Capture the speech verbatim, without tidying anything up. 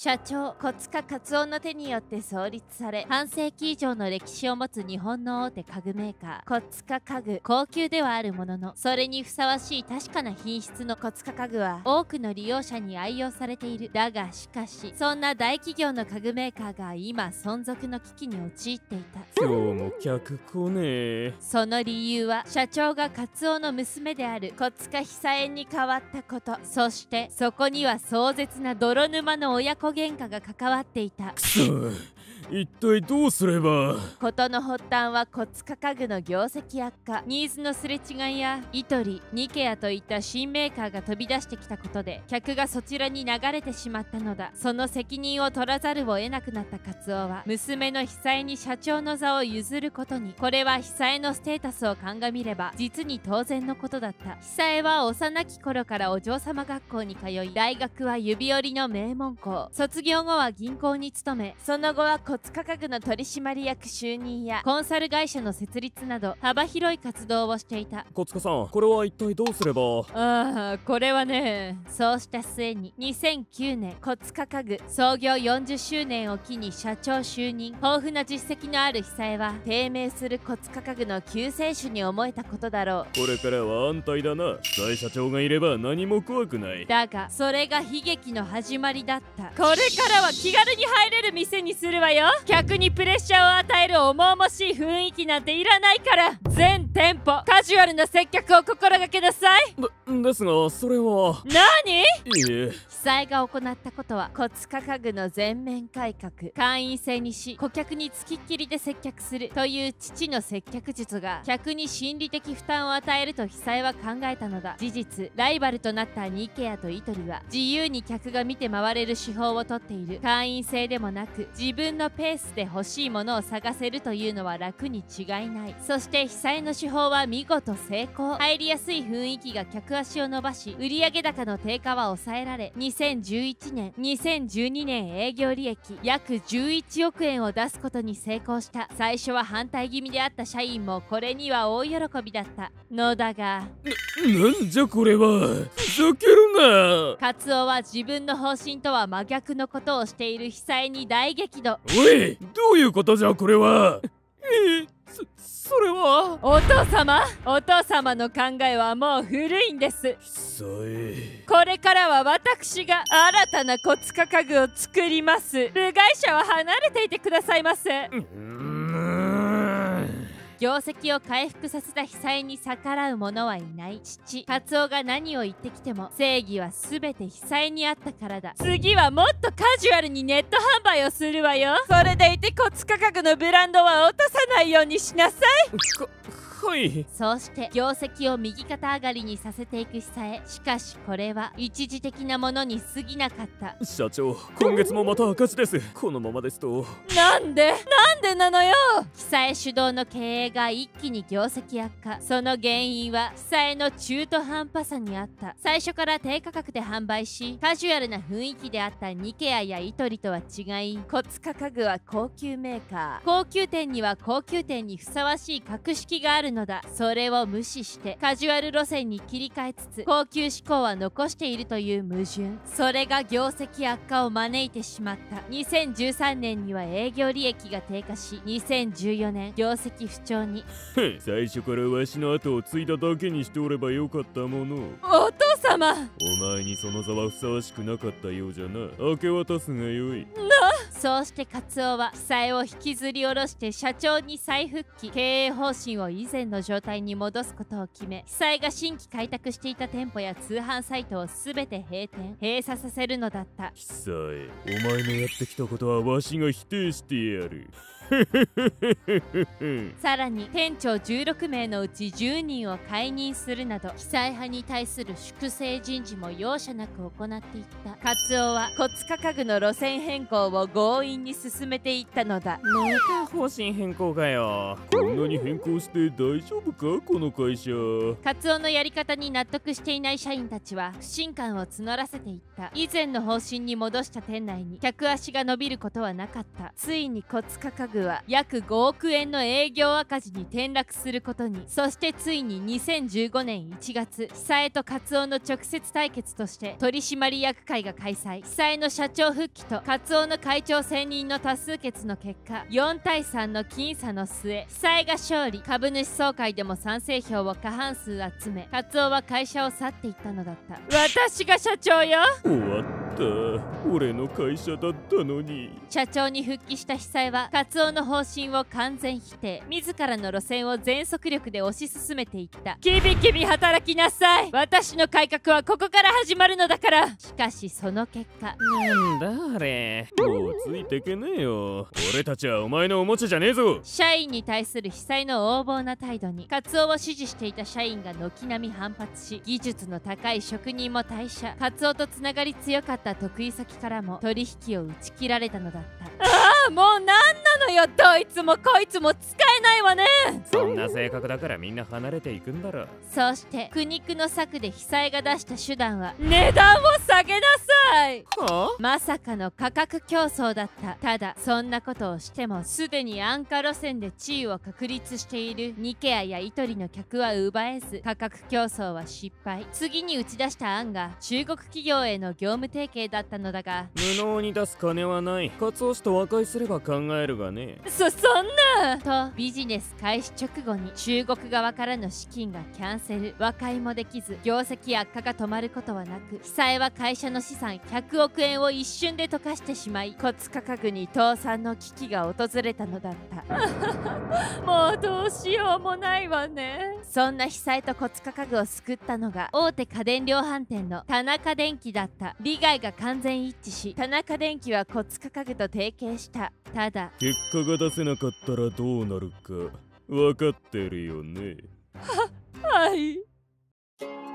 社長戸塚勝夫の手によって創立され、半世紀以上の歴史を持つ日本の大手家具メーカー戸塚家具。高級ではあるものの、それにふさわしい確かな品質の戸塚家具は多くの利用者に愛用されている。だがしかし、そんな大企業の家具メーカーが今存続の危機に陥っていた。 今日も客来ねえ。 その理由は、社長がカツオの娘である戸塚久枝に変わったこと。そしてそこには壮絶な泥沼の親子喧嘩が関わっていた。 くそ、一体どうすれば。 事の発端は戸塚家具の業績悪化、ニーズのすれ違いやイトリ、ニケアといった新メーカーが飛び出してきたことで、客がそちらに流れてしまったのだ。その責任を取らざるを得なくなったカツオは、娘の久枝に社長の座を譲ることに。これは久枝のステータスを鑑みれば実に当然のことだった。久枝は幼き頃からお嬢様学校に通い、大学は指折りの名門校、卒業後は銀行に勤め、その後は戸塚家具の取締役就任やコンサル会社の設立など幅広い活動をしていた。 戸塚さん、これは一体どうすれば。 ああ、これはね、そうした末ににせんきゅうねん、戸塚家具創業よんじゅっしゅうねんを機に社長就任。豊富な実績のある久枝は、低迷する戸塚家具の救世主に思えたことだろう。 これからは安泰だな。大社長がいれば何も怖くない。 だがそれが悲劇の始まりだった。これからは気軽に入れる店にするわよ。客にプレッシャーを与える重々しい雰囲気なんていらないから、全店舗カジュアルな接客を心がけなさい。 でですが、それは。 何？ いえ。 久枝が行ったことは戸塚家具の全面改革。会員制にし、顧客につきっきりで接客するという父の接客術が客に心理的負担を与えると久枝は考えたのだ。事実、ライバルとなったニケアとイトリは自由に客が見て回れる手法をとっている。会員制でもなく、自分のペースで欲しいものを探せるというのは楽に違いない。そして久枝の手法は見事成功。入りやすい雰囲気が客足を伸ばし、売上高の低下は抑えられ、にせんじゅういちねん、にせんじゅうにねん営業利益約じゅういちおくえんを出すことに成功した。最初は反対気味であった社員もこれには大喜びだったのだが、 な、なんじゃこれは。ふざけるな。 カツオは自分の方針とは真逆のことをしている久枝に大激怒。 おい、どういうことじゃこれは。えー、そ、それは。 お父様、お父様の考えはもう古いんです。 久枝、 これからは私が新たな戸塚家具を作ります。部外者は離れていてくださいませ。 うーん。 業績を回復させた久枝に逆らう者はいない。父カツオが何を言ってきても、正義は全て久枝にあったからだ。次はもっとカジュアルにネット販売をするわよ。それでいて戸塚家具のブランドは落とさないようにしなさい。 かはい。 そうして業績を右肩上がりにさせていく久枝。しかしこれは一時的なものに過ぎなかった。 社長、今月もまた赤字です。このままですと。 なんでなんでなのよ。久枝主導の経営が一気に業績悪化。その原因は久枝の中途半端さにあった。最初から低価格で販売し、カジュアルな雰囲気であったニケアやイトリとは違い、戸塚家具は高級メーカー。高級店には高級店にふさわしい格式があるのだ。それを無視してカジュアル路線に切り替えつつ、高級志向は残しているという矛盾。それが業績悪化を招いてしまった。にせんじゅうさんねんには営業利益が低下し、にせんじゅうよねん業績不調に。 最初からわしの後を継いだだけにしておればよかったもの。 お父様、 お前にその座はふさわしくなかったようじゃな。明け渡すがよい。 そうしてカツオは久枝を引きずり下ろして社長に再復帰。経営方針を以前の状態に戻すことを決め、久枝が新規開拓していた店舗や通販サイトを全て閉店閉鎖させるのだった。 久枝、お前のやってきたことはわしが否定してやる。 さらに店長じゅうろくめいのうちじゅうにんを解任するなど、久枝派に対する粛清人事も容赦なく行っていった。カツオは戸塚家具の路線変更を強引に進めていったのだ。 また方針変更かよ。こんなに変更して大丈夫かこの会社。 カツオのやり方に納得していない社員たちは不信感を募らせていった。以前の方針に戻した店内に客足が伸びることはなかった。ついに戸塚家具具は約ごおくえんの営業赤字に転落することに。そしてついににせんじゅうごねんいちがつ、久江とカツオの直接対決として取締役会が開催。久江の社長復帰とカツオの会長選任の多数決の結果、よんたいさんの僅差の末、久江が勝利。株主総会でも賛成票を過半数集め、カツオは会社を去っていったのだった。私が社長よ。 終わった。俺の会社だったのに。 社長に復帰した久江はカツオの方針を完全否定。自らの路線を全速力で推し進めていった。キビキビ働きなさい。私の改革はここから始まるのだから。しかしその結果、 なんだあれ、もうついてけねえよ。俺たちはお前のおもちゃじゃねえぞ。 社員に対する久江の横暴な態度にカツオを支持していた社員が軒並み反発し、技術の高い職人も退社。カツオとつながり強かった得意先からも取引を打ち切られたのだった。ああ、もうなんなのよ。どいつもこいつも使えないわね。 そんな性格だからみんな離れていくんだろ。 そして苦肉の策で久江が出した手段は値段を下げなさい。 はあ、 まさかの価格競争だった。ただそんなことをしてもすでに安価路線で地位を確立しているニケアやイトリの客は奪えず、価格競争は失敗。次に打ち出した案が中国企業への業務提携だったのだが、 無能に出す金はない。カツオ氏と和解すれば考えるがね。 そそんなとビジネス開始直後に中国側からの資金がキャンセル。和解もできず業績悪化が止まることはなく、久江は会社の資産ひゃくおくえんを一瞬で溶かしてしまい、コツ価格に倒産の危機が訪れたのだったもうどうしようもないわね。そんな久江とコツ価格を救ったのが大手家電量販店の田中電機だった。利害が完全一致し、田中電機はコツ価格と提携した。ただ結果が出せなかったらどうなるか分かってるよね。 ははい。